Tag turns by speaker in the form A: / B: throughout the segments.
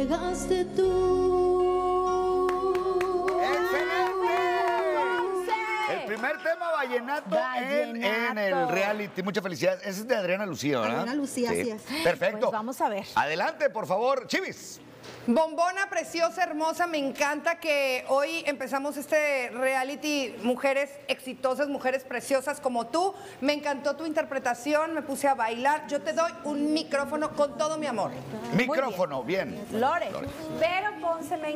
A: llegaste tú.
B: ¡Excelente! El primer tema vallenato, en el reality. Muchas felicidades. Ese es de Adriana Lucía, ¿verdad?
A: Adriana Lucía,
B: sí.
A: así es.
B: Perfecto.
C: Pues vamos a ver.
B: Adelante, por favor, Chivis.
D: Bombona, preciosa, hermosa, me encanta que hoy empezamos este reality, mujeres exitosas, mujeres preciosas como tú. Me encantó tu interpretación, me puse a bailar. Yo te doy un micrófono con todo mi amor.
B: Micrófono, bien.
C: Lore.
E: Pero Ponce, me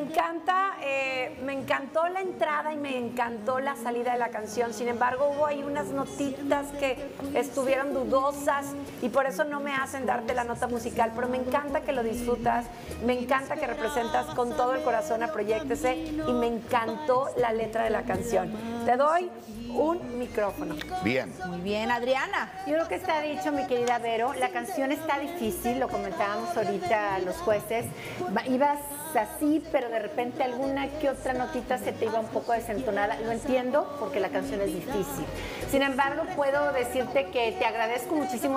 E: encantó la entrada y me encantó la salida de la canción. Sin embargo, hubo ahí unas notitas que estuvieron dudosas y por eso no me hacen darte la nota musical. Pero me encanta que lo disfrutas, me encanta que representas con todo el corazón a Proyéctese y me encantó la letra de la canción. Te doy un micrófono.
B: Bien.
C: Muy bien, Adriana.
F: Yo creo que está dicho, mi querida Vero, la canción está difícil, lo comentábamos ahorita los jueces. Ibas así, pero de repente alguna que otra notita se te iba un poco desentonada. Lo entiendo porque la canción es difícil. Sin embargo, puedo decirte que te agradezco muchísimo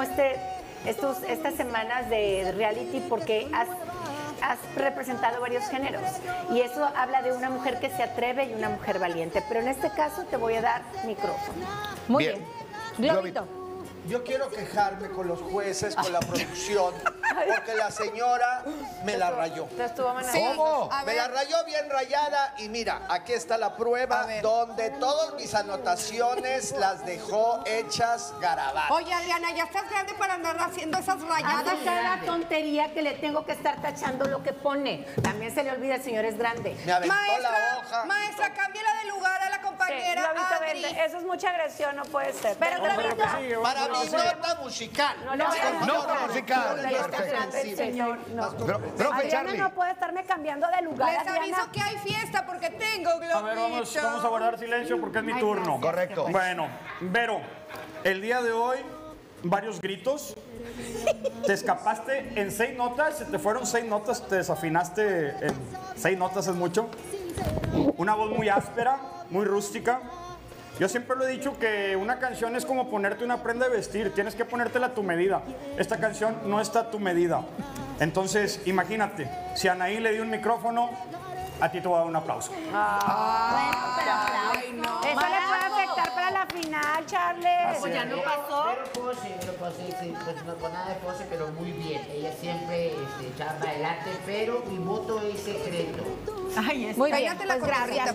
F: estas semanas de reality porque has representado varios géneros y eso habla de una mujer que se atreve y una mujer valiente, pero en este caso te voy a dar micrófono.
C: Muy
B: Bien.
C: bien. Globito.
G: Yo quiero quejarme con los jueces, con la producción, porque la señora me la rayó.
E: Te estuvo
B: ¿Cómo?
G: Me la rayó bien rayada y mira, aquí está la prueba donde todas mis anotaciones las dejó hechas garabatos.
D: Oye, Adriana, ya estás grande para andar haciendo esas rayadas.
F: Hace cada tontería que le tengo que estar tachando lo que pone. También se le olvida, el señor es grande.
G: Me aventó la hoja.
D: Maestra, cámbiala de lugar a la compañera Adri.
E: Eso es mucha agresión, no puede ser.
C: Pero Globito.
G: Para mi nota musical.
B: Nota musical.
E: El señor, no.
B: Profe
E: Adriana
B: Charlie.
E: no puede estarme cambiando de lugar,
D: Les
E: Adriana.
D: aviso que hay fiesta porque tengo globito.
H: A ver, vamos a guardar silencio porque es mi turno.
B: Correcto.
H: Bueno, Vero, el día de hoy, varios gritos. Te escapaste en 6 notas, se te fueron 6 notas, te desafinaste en 6 notas, es mucho. Una voz muy áspera, muy rústica. Yo siempre lo he dicho que una canción es como ponerte una prenda de vestir, tienes que ponértela a tu medida. Esta canción no está a tu medida. Entonces, imagínate, si a Anaí le dio un micrófono, a ti te voy a dar un aplauso.
E: Eso le puede afectar para la final, Charles.
F: Pues ya no pasó.
I: Pero Pose, sí, pues no con nada de Pose, pero muy bien. Ella siempre echaba adelante, pero mi voto es secreto.
C: Muy bien,
D: Cállate la
C: pues gracias.